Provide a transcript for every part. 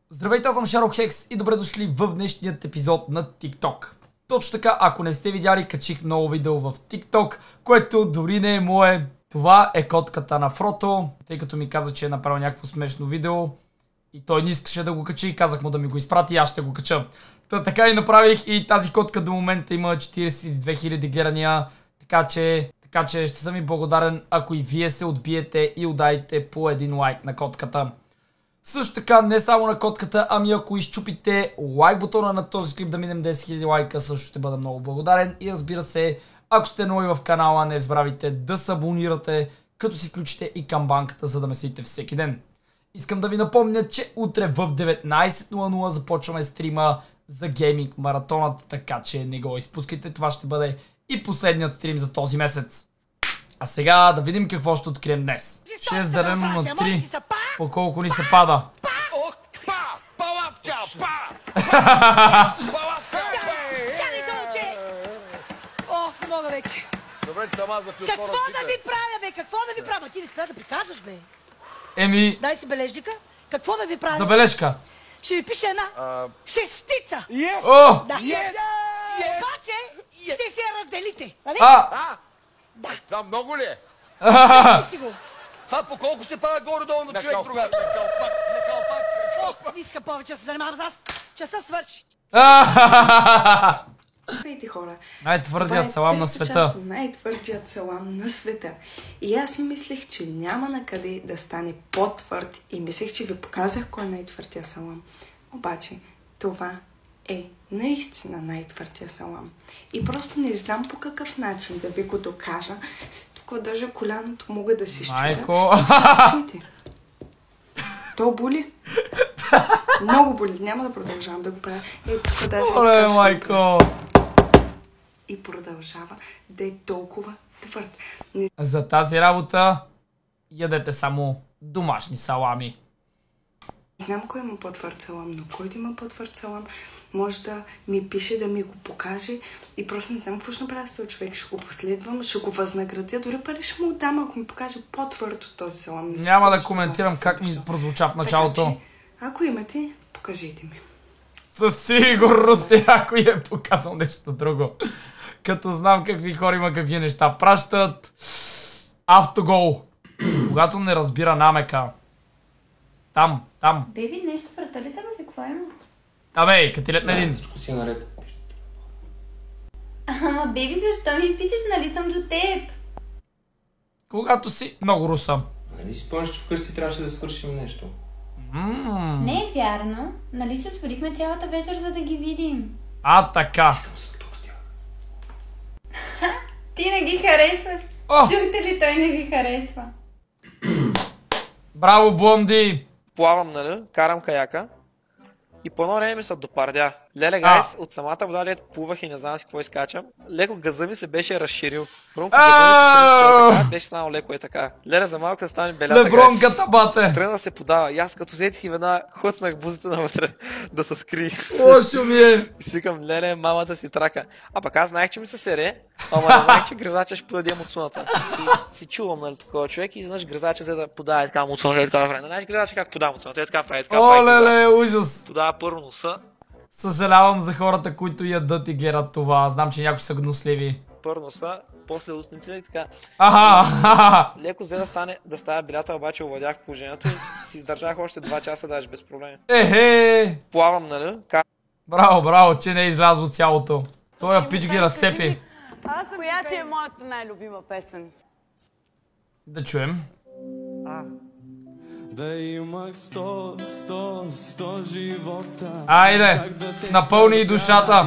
Здравейте, аз съм Шарохекс и добре дошли в днешният епизод на TikTok. Точно така, ако не сте видяли, качих ново видео в TikTok, което дори не е мое. Това е котката на Фрото, тъй като ми каза, че е направил някакво смешно видео и той не искаше да го качи и казах му да ми го изпрати и аз ще го кача. Така и направих и тази котка до момента има 42 000 гледания, така че ще съм ви благодарен, ако и вие се отбиете и ударите по един лайк на котката. Също така, не само на котката, ами ако изчупите лайк бутона на този клип да минем 10 000 лайка, също ще бъда много благодарен. И разбира се, ако сте нови в канала, не забравяйте да се абонирате, като си включите и камбанката, за да ме следите всеки ден. Искам да ви напомня, че утре в 19:00 започваме стрима за гейминг маратонът, така че не го изпускайте, това ще бъде и последният стрим за този месец. А сега да видим какво ще открием днес. 6 делено на 3. По колко ни се пада. Ох, мога вече. Добре, че сама за Какво да ви правя, бе? Какво да ви правя? Ти не спря да приказваш, бе. Еми... Дай си бележника. Какво да ви правя? Забележка. Ще ви пише една шестица. О! Да. Обаче ще се я разделите. Нали? Да. Това много ли е? Си го. Това по колко се пада горе-долу на човек, другар? Не калпак. Ох, не иска повече да се занимавам с аз. Часа свърши. Здравейте, хора! Най-твърдият салам на света. Най-твърдият салам на света. И аз си мислех, че няма на къде да стане по-твърд и мислех, че ви показах кой е най-твърдия салам. Обаче, това е наистина най-твърдия салам. И просто не знам по какъв начин да ви го докажа. Тук даже коляното мога да си изчуя. Майко! Чуйте. То боли. Много боли. Няма да продължавам да го правя. Ето тук даже... Оле, майко! И продължава да е толкова твърд. За тази работа ядете само домашни салами. Не знам кой има по-твърд салам, но който има по-твърд салам, може да ми пише, да ми го покаже и просто не знам какво ще направя с този човек. Ще го последвам, ще го възнаградя, дори пари ще му отдам, ако ми покаже по-твърд от този салам. Няма да коментирам как ми прозвуча в началото. Така, ако имате, покажете ми. Със сигурност ако е показал нещо друго. Като знам какви хора има какви неща пращат. Автогол. Когато не разбира намека. Там. Беби, нещо враталите ли? Какво има? Абе, като ти летна един. Всичко си е наред. Ама, беби, защо ми пишеш, нали съм до теб? Когато си много руса. Нали си спомняш, че вкъщи трябваше да свършим нещо? Не е вярно. Нали се освободихме цялата вечер, за да ги видим? Така. Искам съм тук с тях. Ти не ги харесваш. Чухте ли, той не ви харесва. Браво, Блонди! Плавам, нали? Карам каяка. И по едно време ми се допардя. Леле, гайс, от самата вода лед плувах и не знам си какво изкачам. Леко газа ми се беше разширил. Първо газа ми така, беше станал леко така. Леле, за малко да стане белята, Лебронката, бате! Тръгна да се подава. И аз като взетих и веднага хоцнах бузите навътре да се скри. Лошо ми е! И свикам, леле, мамата си трака. А пък аз знаех, че ми се сере, ама не знаех, че гризача ще подаде муцуната. И си чувам, нали, такова човек и изведнъж гризача взе да подава така муцуната, така прави. Знаеш гризача как подава муцуната, така прави, така прави. Оле, ужас! Подава първо носа. Съжалявам за хората, които ядат и гледат това. Знам, че някои са гнусливи. Първо носа, после устниците и така. Леко взе да става белята, обаче овладях положението и си издържах още 2 часа даже без проблеми. Плавам, нали? Браво, че не е излязло цялото. Той пич ги разцепи. Коя ти е моята най-любима песен? Да чуем. Да имах 100 живота. Айде, напълни и душата.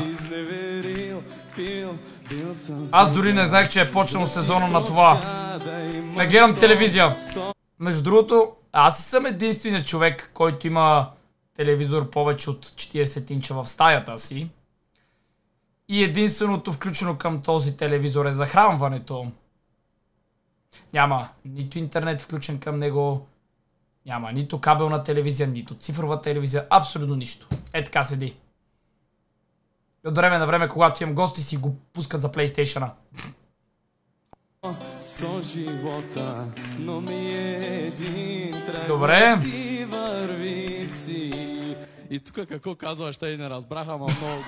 Аз дори не знаех, че е почнал сезона на това. Не гледам телевизия. Между другото, аз си съм единственият човек, който има телевизор повече от 40 инча в стаята си. И единственото включено към този телевизор е захранването. Няма нито интернет включен към него. Няма нито кабелна телевизия, нито цифрова телевизия, абсолютно нищо. Е така седи. И от време на време, когато имам гости, си го пускат за PlayStation-а. 100 живота, но ми е един. Добре. Си върви си И тук какво казваш, те и не разбраха, ама много.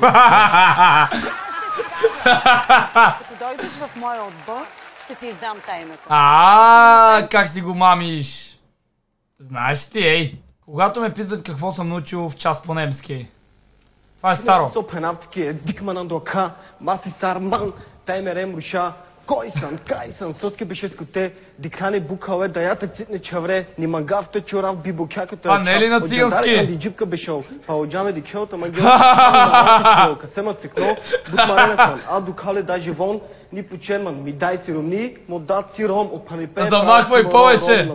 Като дойдеш в моя отбор, ще ти издам таймето. Как си го мамиш? Знаеш ти, ей. Когато ме питат какво съм научил в час по немски. Това е старо. Това не е ли на цигански? Замахвай повече!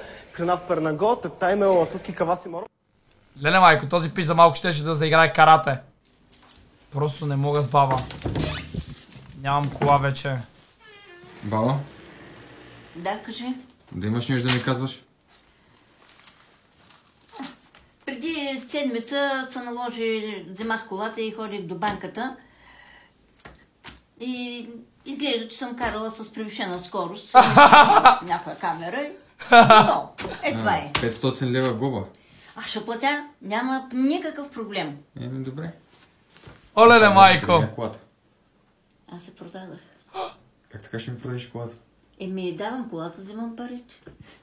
Леле майко, този пич за малко щеше да заиграе карате. Просто не мога с баба. Нямам кола вече. Баба? Да, кажи. Да имаш нещо да ми казваш? Преди седмица се наложи, вземах колата и ходих до банката. И изглежда, че съм карала с превишена скорост. Някоя камера. Но, това е. 500 лева глоба. Аз ще платя, няма никакъв проблем. Добре. Оле, майко! Аз се продадах. Как така ще ми продадеш колата? Давам колата, вземам парите.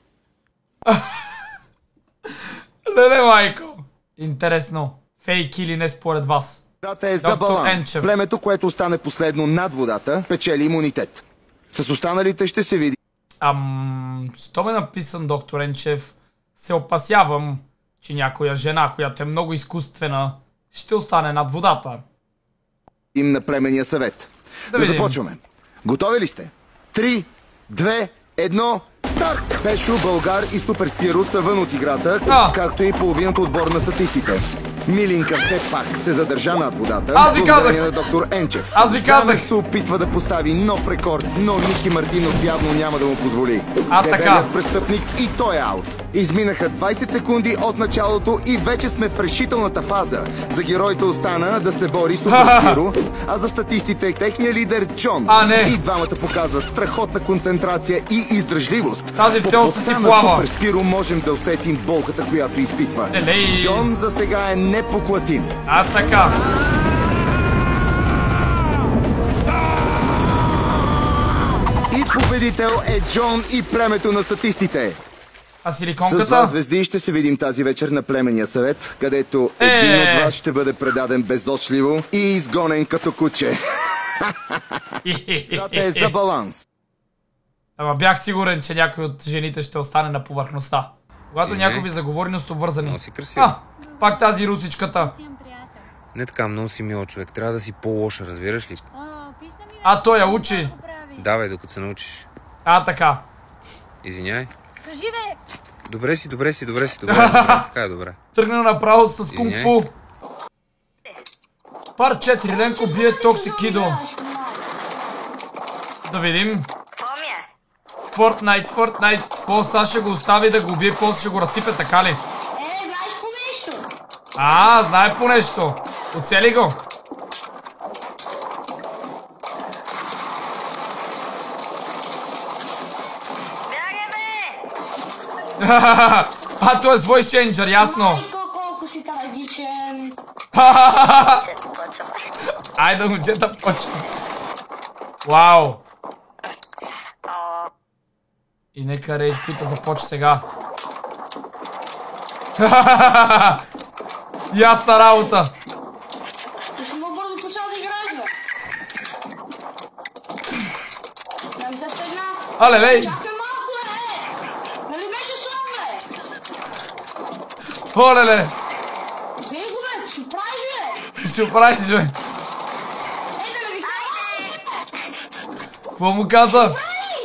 Леле, майко! Интересно. Фейк или не според вас? Водата е за баланс. Племето, което остане последно над водата, печели имунитет. С останалите ще се види. Що ме написан доктор Енчев, се опасявам, че някоя жена, която е много изкуствена, ще остане над водата. Им на племенния съвет. Да започваме. Готови ли сте? 3, 2, 1, старт! Пешо, Българ и Супер Спиро са вън от играта, както и половината отбор на статистите. Милинка все пак се задържа над водата. Аз ви казах! На доктор Енчев. Аз ви казах! се опитва да постави нов рекорд, но Ники Мартинов явно няма да му позволи. Така. Престъпник и той е аут. Изминаха 20 секунди от началото и вече сме в решителната фаза. За героите остана да се бори Супер Спиро, а за статистите техният лидер Джон. И двамата показва страхотна концентрация и издръжливост. Тази все още си плава. Супер Спиро можем да усетим болката, която изпитва. Джон за сега е непоклатим. Така. И победител е Джон и племето на статистите. А силиконката? С вас, звезди, ще се видим тази вечер на племенния съвет, където един от вас ще бъде предаден безочливо и изгонен като куче. Това е за баланс. Ама бях сигурен, че някой от жените ще остане на повърхността. Когато някой ви заговори, но сте обвързани. Много си красива. Пак тази русичката. Не така, много си мил човек. Трябва да си по-лоша, разбираш ли? Той я учи. Давай, докато се научиш. Така. Извиняй. Кажи, бе! Добре си. Така е добре. Тръгна направо с кунг-фу. Пар 4, Ленко бие Токсикидо. Да видим. Fortnite. Какво сега ще го остави да го убие, после ще го разсипе, така ли? Знаеш по нещо. Знае по нещо. Оцели го. Той е с voice changer, ясно. Колко си трагичен. Айде, момчета, почва. Вау. И нека Рейдж Куита започне сега. Ясна работа. Ще много бързо почна да играеш, бе. Не ми се стегна. Лей. Чакай малко, нали беше слон, бе? Оле-ле. Взей го, бе, ще оправиш, бе. Ще оправиш, бе. Да не ви кажа. Какво му каза?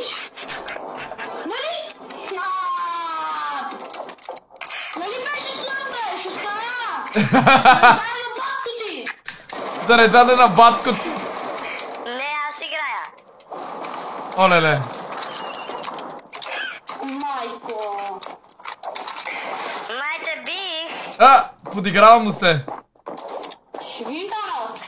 Да не даде на баткото. Не, аз играя. Оле-ле. Майко. Майте бих. Подиграва му се. Ще видим тази работа.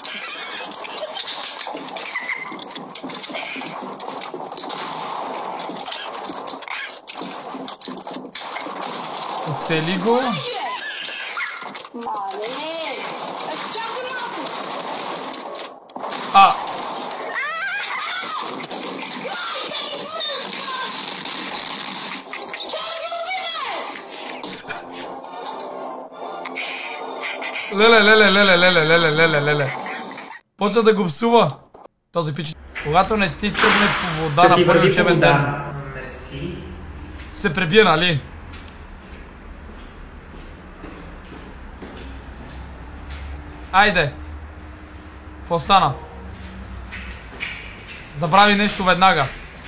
Оцели го. Мале. Леле. Почва да го псува. Този пич. Когато не ти тръгне по вода на първи учебен ден. Се пребие, нали? Айде. Какво стана? Забрави нещо веднага.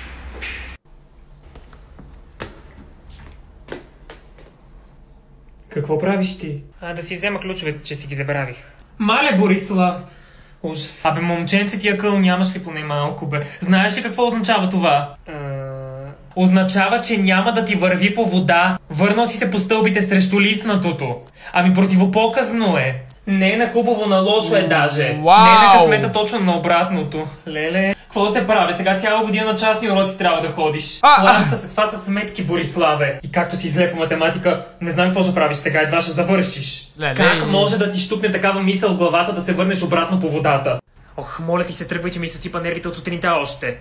Какво правиш ти? Да си взема ключовете, че си ги забравих. Мале, Борислав! Ужас. Абе, момченце ти акъл, нямаш ли поне малко, бе? Знаеш ли какво означава това? Означава, че няма да ти върви по вода. Върнал си се по стълбите срещу листнатото. Ами противопоказно е. Не е на хубаво, на лошо е даже. Не е на късмета, точно на обратното. Леле, какво да те правя? Сега цяла година на частни уроци трябва да ходиш. Плаща се това са сметки, Бориславе. И както си зле по математика, не знам какво ще правиш сега, едва ще завършиш. Как може да ти щупне такава мисъл в главата да се върнеш обратно по водата? Ох, моля ти се, тръгвай, че ми се сипа нервите от сутринта още.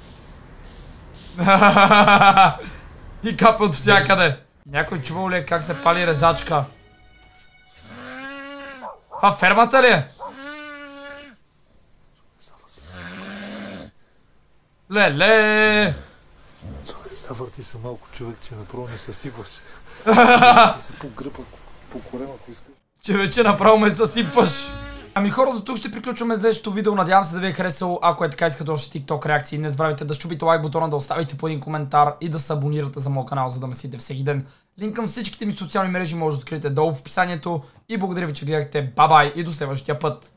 И капа от всякъде. Някой чувал ли е как се пали резачка? Това фермата ли е? Леле! Завърти се малко, човек, че направо не съсипваш. Ти се по гръб, по корема, ако искаш. Че вече направо ме съсипваш. Ами хора, до тук ще приключваме с днешното видео. Надявам се да ви е харесало. Ако е така, искате още TikTok реакции, не забравяйте да щупите лайк бутона, да оставите по един коментар и да се абонирате за моят канал, за да ме следите всеки ден. Линк към всичките ми социални мрежи може да откриете долу в описанието. И благодаря ви, че гледахте. Бай-бай и до следващия път.